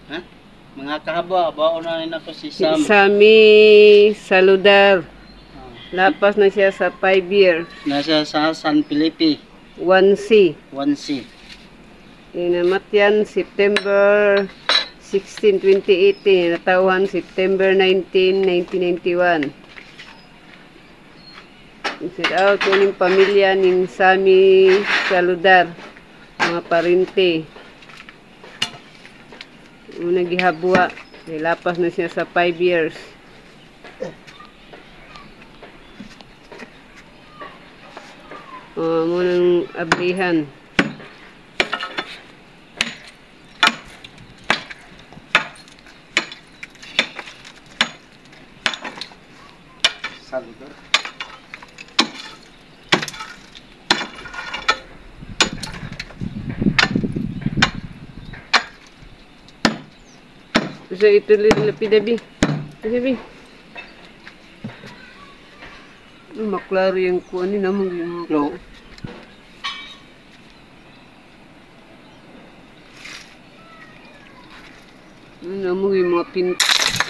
Ha? Mga kahaba, baon na rin ako si Sam. Sami Saludar. Lapas na siya sa 5 years. Nasa sa San Felipe. 1C. 1C. Namatyan September 16, 2018. Natawan September 19, 1991. Shout out ko ng pamilya ng Sami Saludar. Mga parente. Nagihabwa. Lapas na siya sa 5 years. Munang ablihan. Saludar. So ito lapidabi. Lapidabi. Maklaro yung kuha ni namang yung Hello. namang yung mga pin.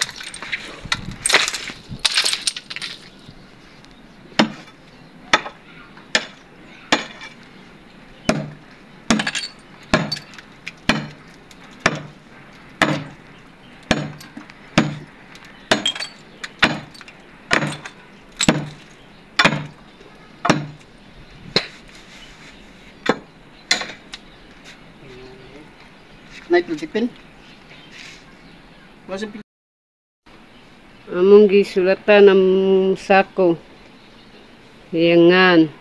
Night Lutipin. Wasa pi. Among gisulatan ng sako. Yangan.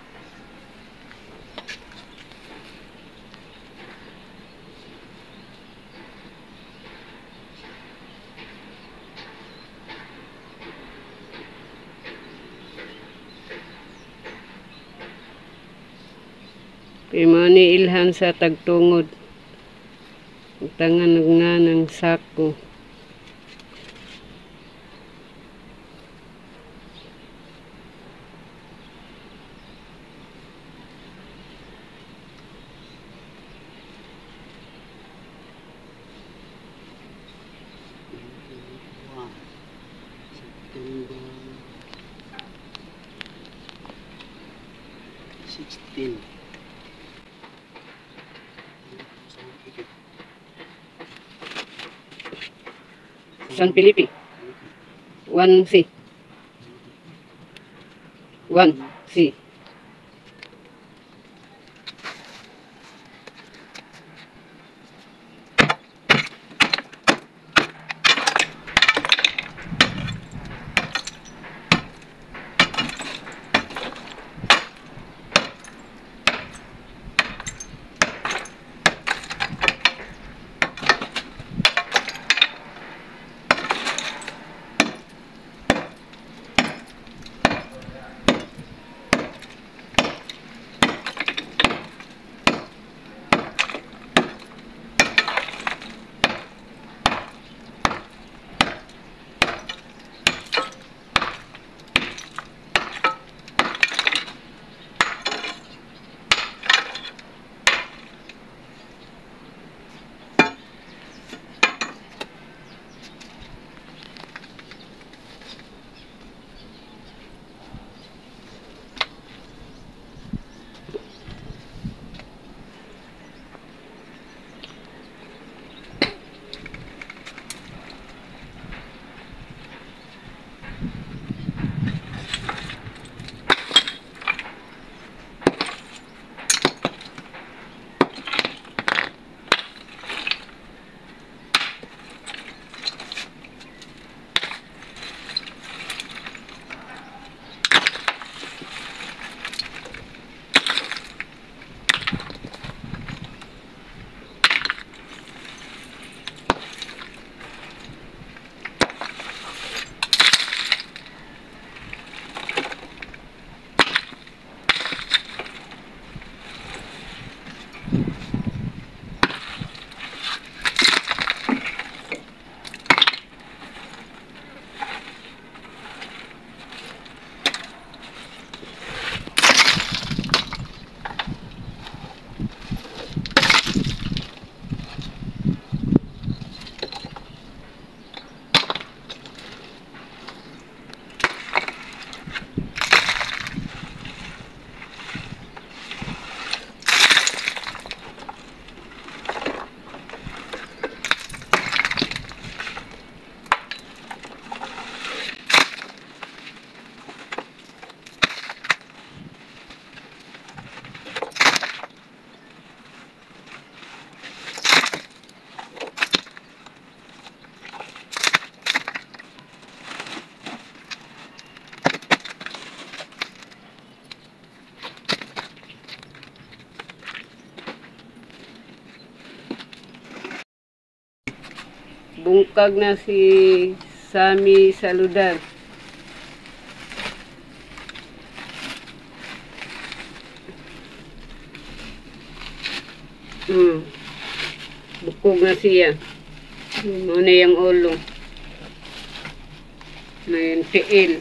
Pimani ilhan sa tagtungod. Tangan nga ng sako. September 16. San Felipe. 1C. 1C. bungkag na si Sammy Saludar. Bukog na siya. Muna yung ulo. Na yung tiil.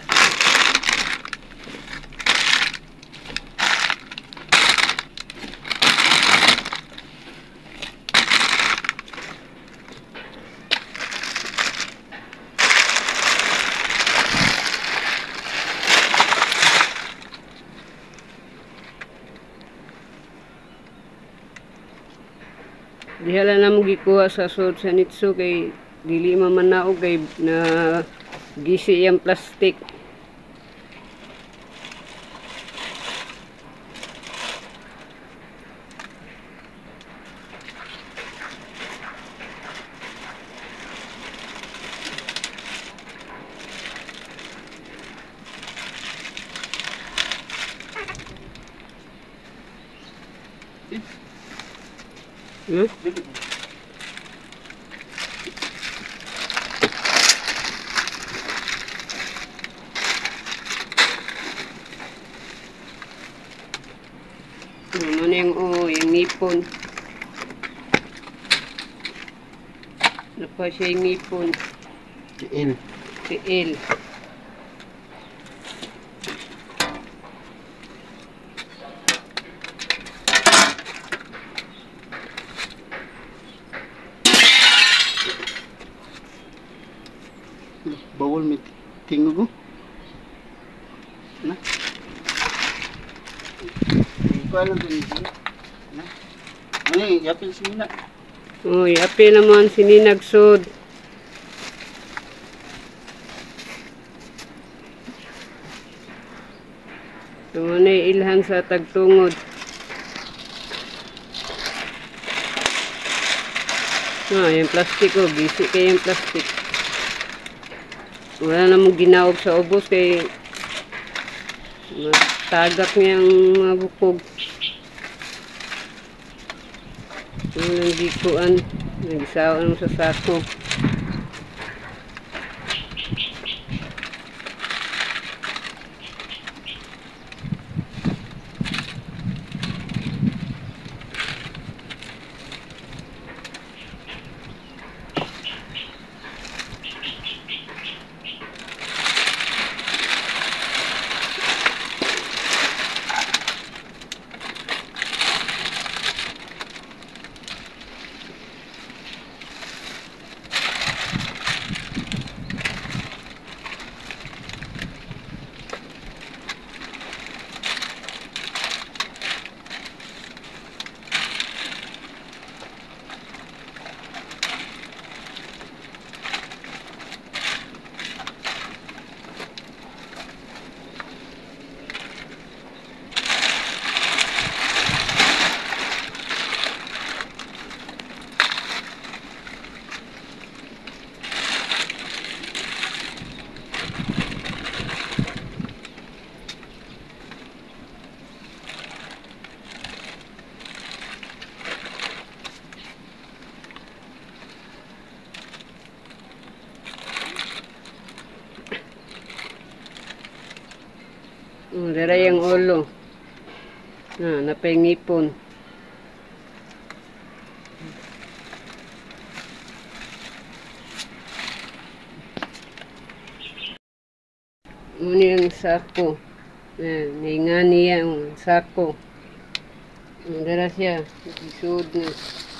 Dihala na mo gikuha sa sud sa nitso kay dili man naog kay na gisi yung plastic. Ano yung ngipon. Ano pa siya yung ngipon? Tiil. Tiil. Bawal may tingog ko. Na? Ikaw alam ko nito. Na? Ano yung yapil sinina? Uy, apil naman sininagsod. Naman ay ilhan sa tagtungod. Yung plastic ko, bisi kayo yung plastic. Wala namang ginaog sa ubos kay matagak niya ang mga bukog. Walang gikuan. Nagisawa sa sako. Dara yung ulo. Napahingipon. Muna yung sako. Naingani yung sako. Dara siya. Isud na.